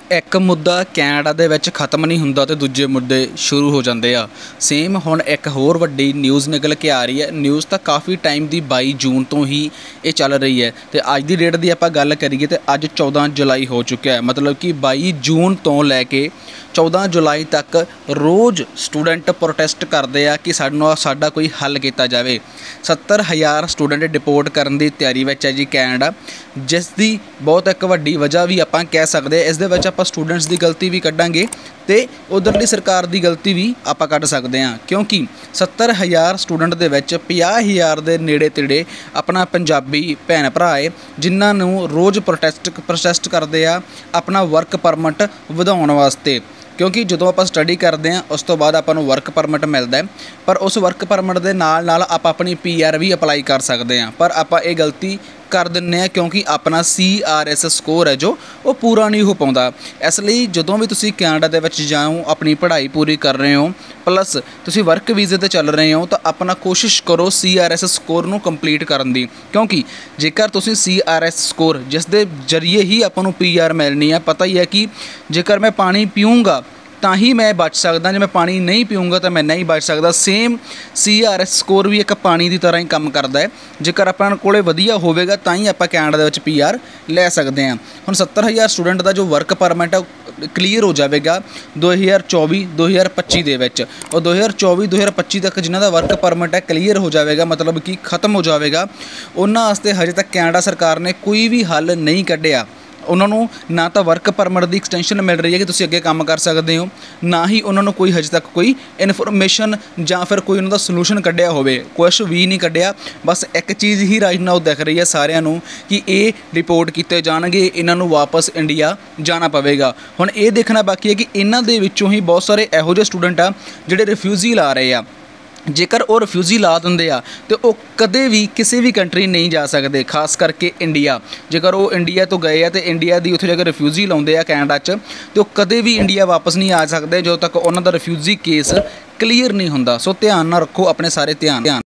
एक मुद्दा कैनेडा दे विच खत्म नहीं हुंदा ते दूजे मुद्दे शुरू हो जाते आ। सेम हुण एक होर वड्डी न्यूज़ निकल के आ रही है। न्यूज़ तो काफ़ी टाइम दी 22 जून तो ही ये चल रही है तो अज की डेट की आपां गल करिए तो अज 14 जुलाई हो चुका है। मतलब कि 22 जून तो लैके 14 जुलाई तक रोज़ स्टूडेंट प्रोटेस्ट करते हैं कि साडा कोई हल किया जाए। 70,000 स्टूडेंट डिपोर्ट करने की तैयारी में है जी कैनेडा, जिसकी बहुत एक वड्डी वजह भी आपां कह सकते हैं। इस दे विच आपां स्टूडेंट्स की गलती भी कड्डांगे तो उधरली सरकार की गलती भी आपां कढ सकते हैं, क्योंकि 70,000 स्टूडेंट दे विच 50,000 के नेड़े तेड़े अपना पंजाबी भैन भरा है जिन्होंने रोज़ प्रोटेस्ट करते हैं अपना वर्क परमिट वधाउण वास्ते। क्योंकि जो आप स्टडी करते हैं उस तो बाद आपां नूं वर्क परमिट मिलता है, पर उस वर्क परमिट के नाल आप अपनी PR भी अपलाई कर सकते हैं। पर आपां ये गलती कर दिंदे हैं क्योंकि अपना CRS स्कोर है जो वो पूरा नहीं हो पाता। इसलिए जो भी तुसी कैनेडा दे विच जाओ अपनी पढ़ाई पूरी कर रहे हो प्लस तुसी वर्क वीज़े ते चल रहे हो तो अपना कोशिश करो CRS स्कोर नूं कंप्लीट करन दी, क्योंकि जेकर तुसी CRS स्कोर जिस दे जरिए ही आपां नूं PR मिलनी है। पता ही है कि जेकर मैं पानी पीऊँगा ਤਾਂ ही मैं बच सकदा, जे मैं पानी नहीं पीऊँगा तो मैं नहीं बच सकदा। सेम CRS स्कोर भी एक पानी की तरह ही काम करता है। जेकर अपने कोले वधिया होवेगा तां ही आपां कैनेडा दे विच PR लै सकते हैं। हुण 70,000 स्टूडेंट का जो वर्क परमिट है क्लीयर हो जाएगा 2024-2025 दे विच, और 2024-2025 तक जिन्हां दा वर्क परमिट है क्लीयर हो जाएगा, मतलब कि खत्म हो जाएगा, उन्हां वास्ते हजे तक कैनेडा सरकार ने कोई भी हल नहीं कढ़िया। उन्होंने ना तो वर्क परमिट की एक्सटेंशन मिल रही है कि तुसी अगे काम कर सकते हो, ना ही उन्होंने कोई हजे तक कोई इनफॉर्मेशन या फिर कोई उन्होंने सलूशन कढ़िया होवे, कुछ भी नहीं कढ़िया। बस एक चीज़ ही राइट नाउ दिख रही है सारिਆਂ ਨੂੰ कि ये रिपोर्ट किए जाएंगे, इन्हों वापस इंडिया जाना पवेगा। हुण ये देखना बाकी है कि इन्हां दे विच्चों ही बहुत सारे इहो जिहे स्टूडेंट आ जिहड़े रिफ्यूजी ला रहे आ। जेकर वो रिफ्यूजी ला देंगे आ तो वो कदे भी किसी भी कंट्री नहीं जा सकते, खास करके इंडिया। जेकर वो इंडिया तो गए हैं तो इंडिया की उत्थे जगह रिफ्यूजी लाते हैं कैनेडा तो कदे भी इंडिया वापस नहीं आ सकते जो तक उन्हों का रिफ्यूजी केस क्लीयर नहीं होंदा। सो ध्यान ना रखो अपने सारे ध्यान।